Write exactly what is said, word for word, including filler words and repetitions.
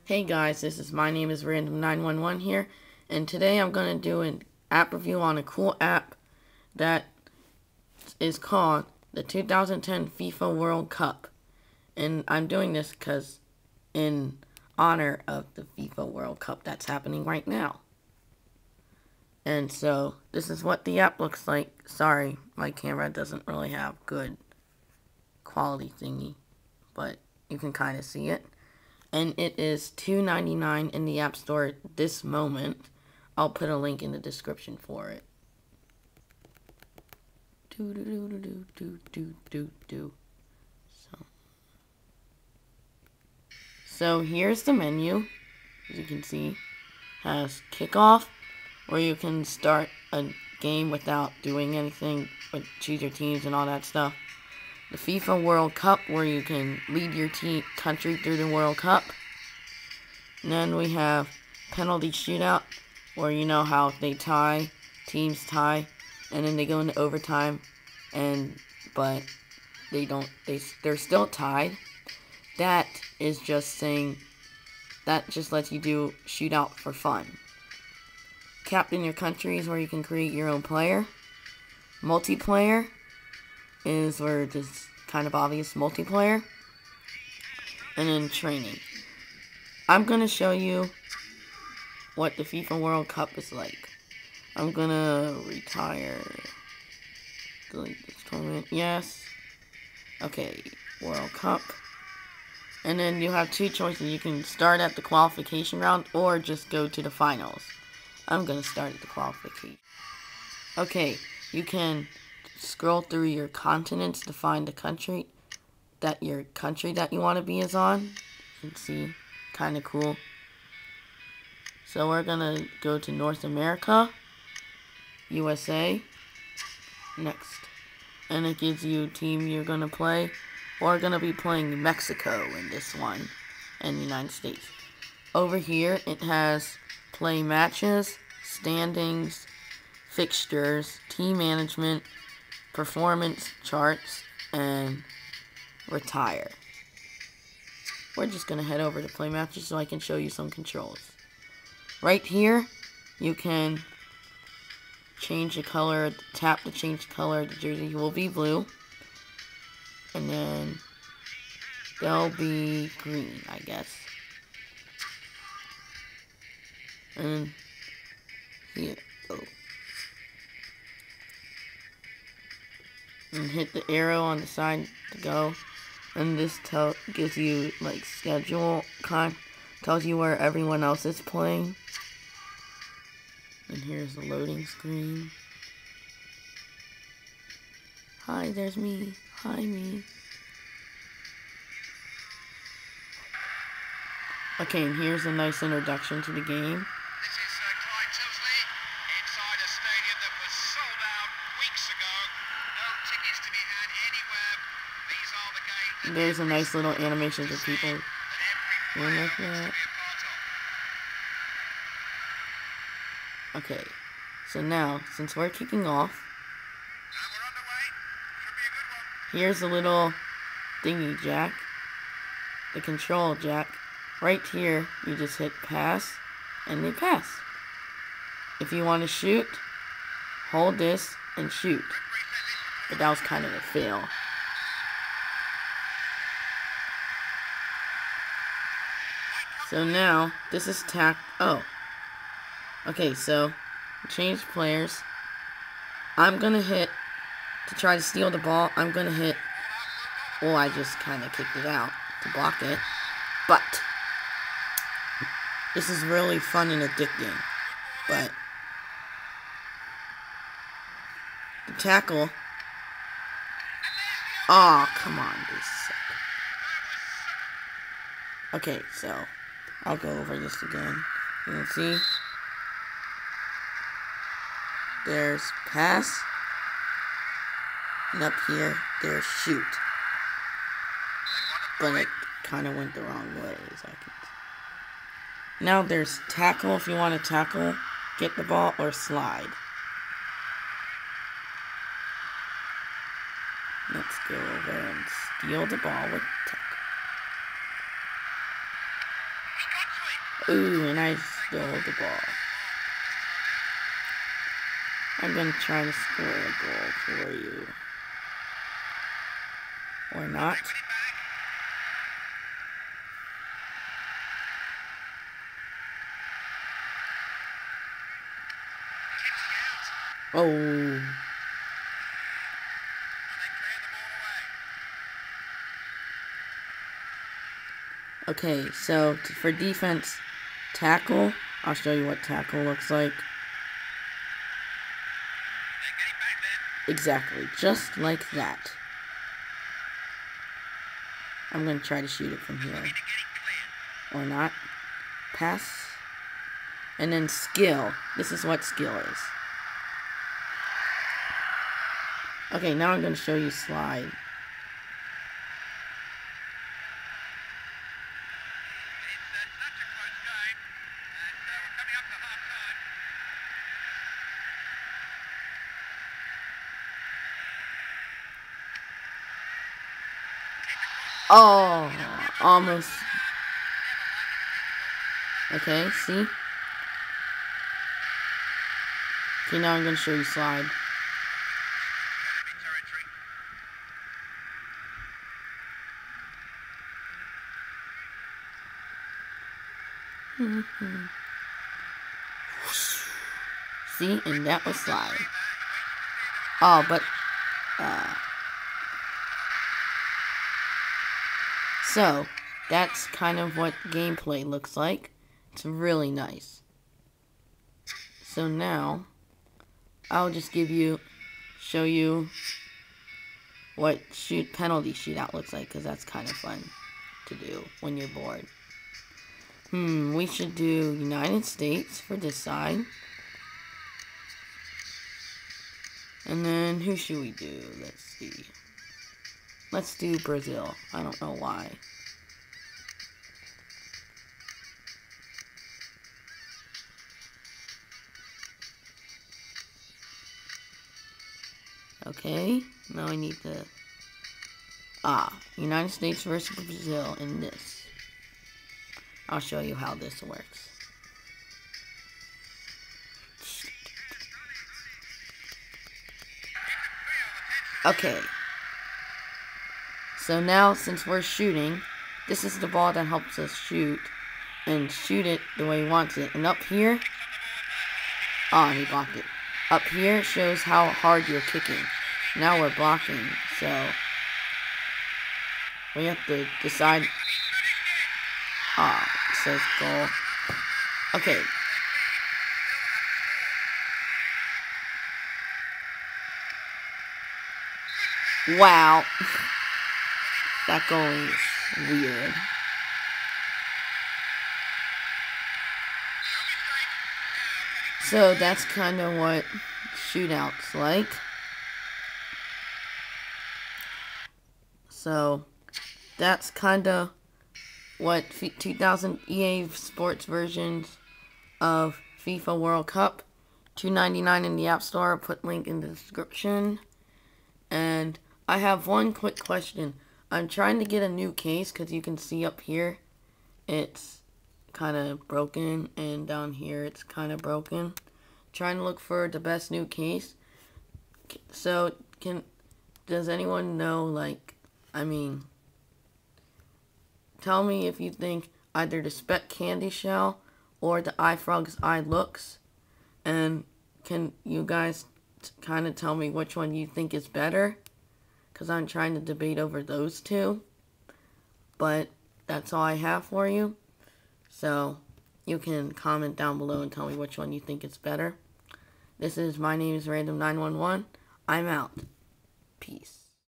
Hey guys, this is my name is Random nine one one here, and today I'm going to do an app review on a cool app that is called the two thousand ten FIFA World Cup. And I'm doing this because in honor of the FIFA World Cup that's happening right now. And so this is what the app looks like. Sorry, my camera doesn't really have good quality thingy, but you can kind of see it. And it is two ninety-nine in the App Store at this moment. I'll put a link in the description for it. Do do do do do do do do. So, so here's the menu. As you can see, has kickoff, where you can start a game without doing anything, but choose your teams and all that stuff. The FIFA World Cup, where you can lead your team country through the World Cup. And then we have penalty shootout, where you know how they tie, teams tie, and then they go into overtime, and but they don't, they they're still tied. That is just saying, that just lets you do shootout for fun. Captain your country is where you can create your own player. Multiplayer is where it's just kind of obvious multiplayer. And then training. I'm going to show you what the FIFA World Cup is like. I'm going to retire. Delete this tournament. Yes. Okay. World Cup. And then you have two choices. You can start at the qualification round or just go to the finals. I'm going to start at the qualification. Okay. You can scroll through your continents to find the country that your country that you want to be is on. You can see, kind of cool. So we're gonna go to North America, U S A, next, and it gives you a team you're gonna play. We're gonna be playing Mexico in this one, and the United States. Over here it has play matches, standings, fixtures, team management, performance charts, and retire. We're just going to head over to play matches so I can show you some controls. Right here, you can change the color, tap to change the color of the jersey. Will be blue. And then they'll be green, I guess. And here, oh. And hit the arrow on the side to go, and this tell gives you like schedule, con tells you where everyone else is playing. And here's the loading screen. Hi, there's me. Hi, me. Okay, and here's a nice introduction to the game. There's a nice little animation for people doing like that. Okay, so now, since we're kicking off, here's a little thingy jack, the control jack. Right here, you just hit pass, and they pass. If you want to shoot, hold this and shoot. But that was kind of a fail. So now, this is tack. Oh. Okay, so, change players. I'm gonna hit, to try to steal the ball, I'm gonna hit. Oh, I just kind of kicked it out to block it. But, this is really fun and addicting. But, the tackle. Oh, come on, this sucks. Okay, so. I'll go over this again. You can see there's pass, and up here there's shoot. But it kind of went the wrong way, as I can see. Now there's tackle if you want to tackle, get the ball, or slide. Let's go over and steal the ball with tackle. Ooh, and I stole the ball. I'm gonna try to score a goal for you. Or not. Oh. Okay, so for defense, tackle, I'll show you what tackle looks like. Exactly, just like that. I'm going to try to shoot it from here. Or not. Pass. And then skill. This is what skill is. Okay, now I'm going to show you slide. Oh, almost. Okay, see? Okay, now I'm going to show you slide. See? And that was slide. Oh, but... Uh, so, that's kind of what gameplay looks like. It's really nice. So now, I'll just give you, show you what shoot penalty shootout looks like, because that's kind of fun to do when you're bored. Hmm, we should do United States for this side. And then, who should we do? Let's see. Let's do Brazil. I don't know why. Okay, now I need to... Ah, United States versus Brazil in this. I'll show you how this works. Okay. So now, since we're shooting, this is the ball that helps us shoot. And shoot it the way he wants it. And up here... Ah, he blocked it. Up here shows how hard you're kicking. Now we're blocking, so... we have to decide... Ah, it says goal. Okay. Wow. That goal is weird. So that's kind of what shootouts like. So that's kind of what two thousand E A Sports versions of FIFA World Cup. two ninety-nine in the App Store. I'll put link in the description. And I have one quick question. I'm trying to get a new case because you can see up here it's kind of broken, and down here it's kind of broken. Trying to look for the best new case. So can does anyone know, like, I mean, tell me if you think either the Speck Candy Shell or the iFrog's Eye looks, and can you guys kind of tell me which one you think is better? Because I'm trying to debate over those two. But that's all I have for you. So you can comment down below and tell me which one you think is better. This is My Name is Random nine one one. I'm out. Peace.